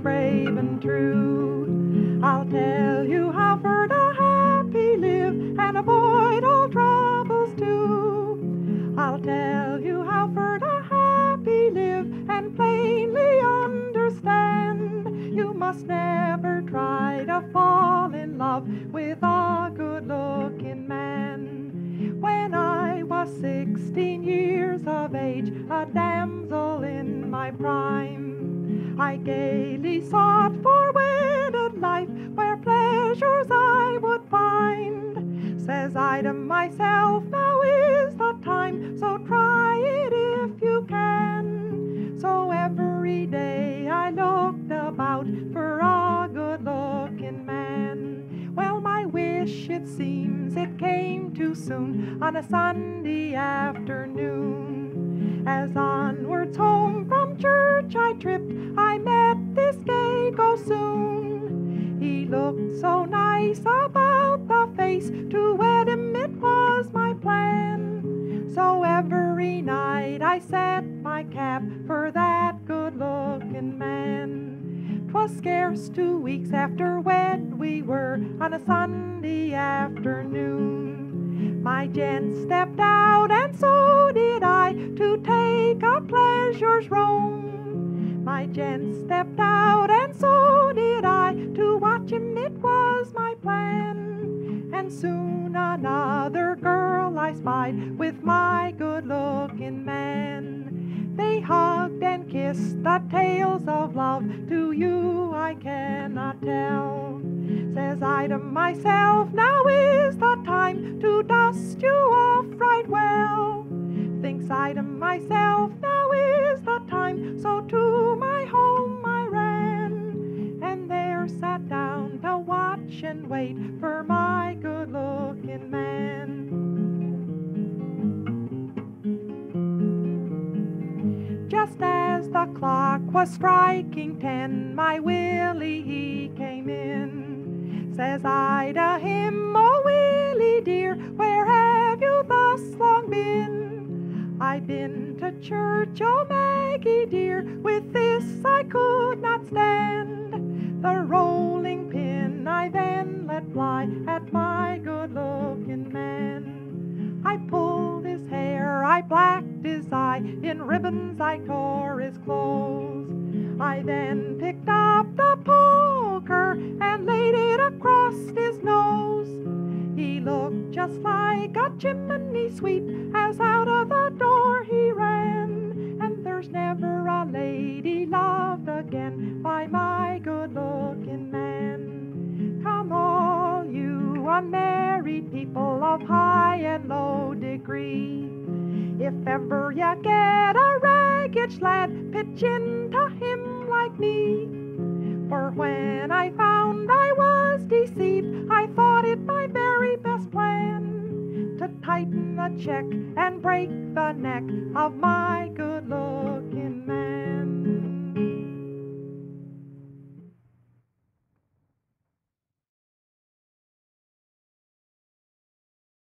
brave and true. I'll tell you how for the happy live and avoid all troubles too. I'll tell you how for the happy live and plainly understand. You must never try to fall in love with a good-looking man. When I was 16 years of age, a damsel in my prime, I gaily sought for wedded life, where pleasures I would find. Says I to myself, now is the time, so try it if you can. So every day I looked about for a good-looking man. Well, my wish, it seems, it came too soon on a Sunday afternoon. As onwards home from church I tripped, I met this gay gossoon. He looked so nice about the face, to wed him it was my plan. So every night I set my cap for that good-looking man. 'Twas scarce 2 weeks after wed we were on a Sunday afternoon. My gent stepped out and so did I, to take a pleasure's roam. My gent stepped out and so did I, to watch him it was my plan. And soon another girl I spied with my good-looking man. They hugged and kissed, the tales of love to you I cannot tell. Says I to myself, now is the time to dust you off right well. Thinks I to myself, now is the time, so to my home I ran, and there sat down to watch and wait for my good-looking man. Just as the clock was striking 10, my Willie he came in. Says I to him, oh Willie dear, where have you thus long been? I've been to church, oh Maggie dear, with this I could not stand. The rolling pin I then let fly at my good-looking man. I pulled his hair, I blacked his eye, in ribbons I tore his clothes. I then picked up the poker and laid it across his nose. He looked just like a chimney sweep as out of the door he ran. And there's never a lady loved again by my good-looking man. Come all you unmarried people of high and low degree, if ever you get a ragged lad, pitch into him like me. For when I found I was deceived, I thought it my very best plan to tighten the check and break the neck of my good